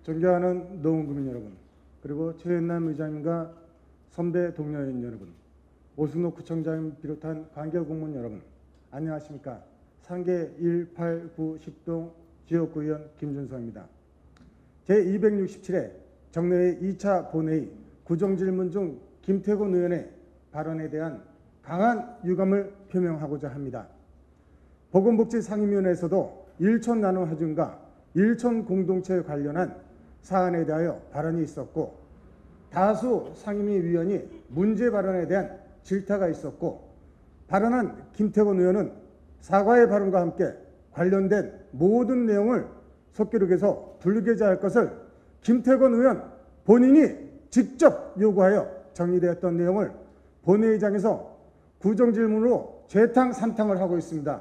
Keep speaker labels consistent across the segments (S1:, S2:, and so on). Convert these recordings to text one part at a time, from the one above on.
S1: 존경하는 노원구민 여러분, 그리고 최현남 의장님과 선배 동료인 여러분, 오승록 구청장 비롯한 관계공무원 여러분, 안녕하십니까. 상계 1, 8, 9, 10동 지역구의원 김준성입니다. 제267회 정례회 2차 본회의 구정질문 중 김태곤 의원의 발언에 대한 강한 유감을 표명하고자 합니다. 보건복지상임위원회에서도 일촌 나눔 하중과 일촌 공동체에 관련한 사안에 대하여 발언이 있었고, 다수 상임위 위원이 문제 발언에 대한 질타가 있었고, 발언한 김태곤 의원은 사과의 발언과 함께 관련된 모든 내용을 속기록에서 불게재할 것을 김태곤 의원 본인이 직접 요구하여 정리되었던 내용을 본회의장에서 구정질문으로 재탕3탕을 하고 있습니다.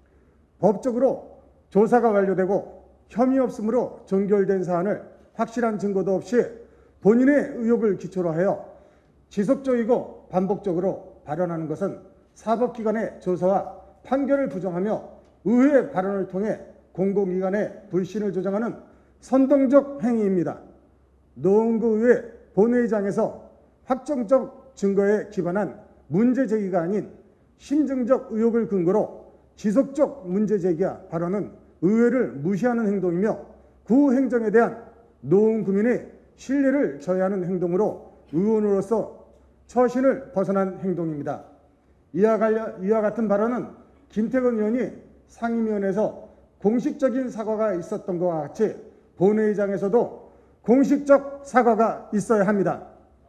S1: 법적으로 조사가 완료되고 혐의 없음으로 종결된 사안을 확실한 증거도 없이 본인의 의혹을 기초로 하여 지속적이고 반복적으로 발언하는 것은 사법기관의 조사와 판결을 부정하며 의회 발언을 통해 공공기관의 불신을 조장하는 선동적 행위입니다. 노원구의회 본회의장에서 확정적 증거에 기반한 문제 제기가 아닌 심증적 의혹을 근거로 지속적 문제 제기와 발언은 의회를 무시하는 행동이며 구행정에 대한 노원구민의 신뢰를 저해하는 행동으로 의원으로서 처신을 벗어난 행동입니다. 이와 같은 발언은 김태곤 의원이 상임위원회에서 공식적인 사과가 있었던 것과 같이 본회의장에서도 공식적 사과가 있어야 합니다.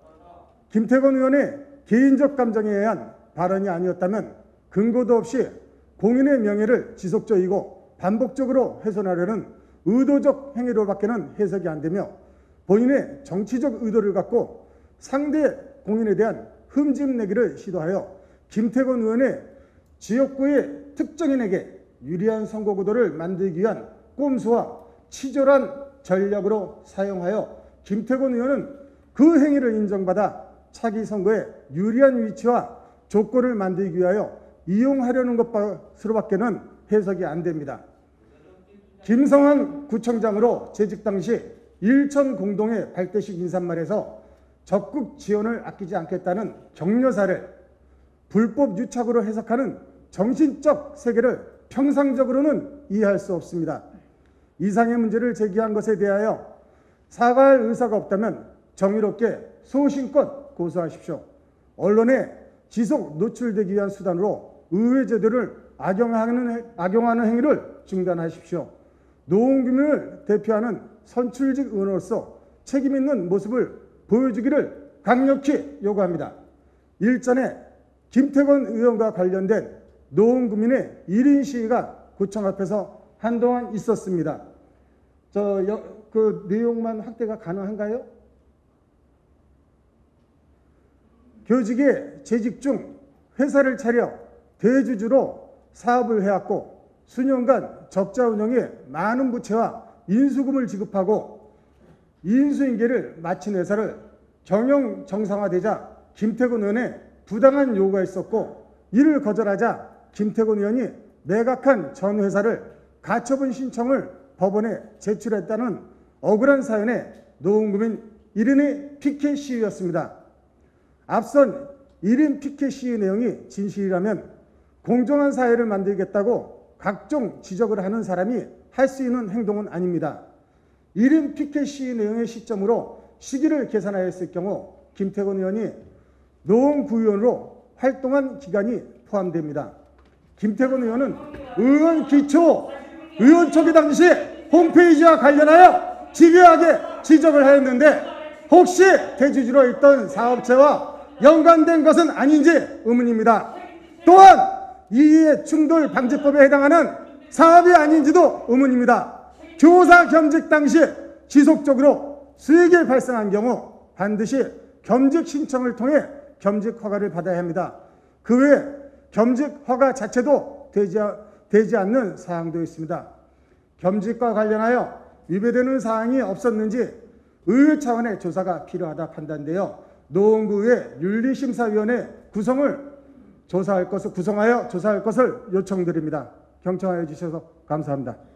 S1: 김태곤 의원의 개인적 감정에 의한 발언이 아니었다면 근거도 없이 공인의 명예를 지속적이고 반복적으로 훼손하려는 의도적 행위로밖에는 해석이 안 되며, 본인의 정치적 의도를 갖고 상대 공인에 대한 흠집 내기를 시도하여 김태곤 의원의 지역구의 특정인에게 유리한 선거 구도를 만들기 위한 꼼수와 치졸한 전략으로 사용하여 김태곤 의원은 그 행위를 인정받아 차기 선거에 유리한 위치와 조건을 만들기 위하여 이용하려는 것으로밖에는 해석이 안 됩니다. 김성환 구청장으로 재직 당시 일천 공동의 발대식 인사말에서 적극 지원을 아끼지 않겠다는 격려사를 불법 유착으로 해석하는 정신적 세계를 평상적으로는 이해할 수 없습니다. 이상의 문제를 제기한 것에 대하여 사과할 의사가 없다면 정의롭게 소신껏 고소하십시오. 언론에 지속 노출되기 위한 수단으로 의회 제도를 악용하는 행위를 중단하십시오. 노원구민을 대표하는 선출직 의원으로서 책임 있는 모습을 보여주기를 강력히 요구합니다. 일전에 김태곤 의원과 관련된 노원구민의 1인 시위가 구청 앞에서 한동안 있었습니다. 그 내용만 확대가 가능한가요? 교직에 재직 중 회사를 차려 대주주로 사업을 해왔고, 수년간 적자 운영에 많은 부채와 인수금을 지급하고 인수인계를 마친 회사를 경영 정상화되자 김태곤 의원의 부당한 요구가 있었고, 이를 거절하자 김태곤 의원이 매각한 전 회사를 가처분 신청을 법원에 제출했다는 억울한 사연의 노원구민 1인의 피켓 시위였습니다. 앞선 1인 피켓 시위 내용이 진실이라면 공정한 사회를 만들겠다고 각종 지적을 하는 사람이 할 수 있는 행동은 아닙니다. 1인 피켓 시위 내용의 시점으로 시기를 계산하였을 경우 김태곤 의원이 노원구의원으로 활동한 기간이 포함됩니다. 김태곤 의원은 의원 기초 의원 초기 당시 홈페이지와 관련하여 집요하게 지적을 하였는데, 혹시 대주주로 있던 사업체와 연관된 것은 아닌지 의문입니다. 또한 이해 충돌 방지법에 해당하는 사업이 아닌지도 의문입니다. 교사 겸직 당시 지속적으로 수익이 발생한 경우 반드시 겸직 신청을 통해 겸직 허가를 받아야 합니다. 그 외에 겸직 허가 자체도 되지 않는 사항도 있습니다. 겸직과 관련하여 위배되는 사항이 없었는지 의회 차원의 조사가 필요하다 판단되어 노원구의 윤리심사위원회 구성하여 조사할 것을 요청드립니다. 경청하여 주셔서 감사합니다.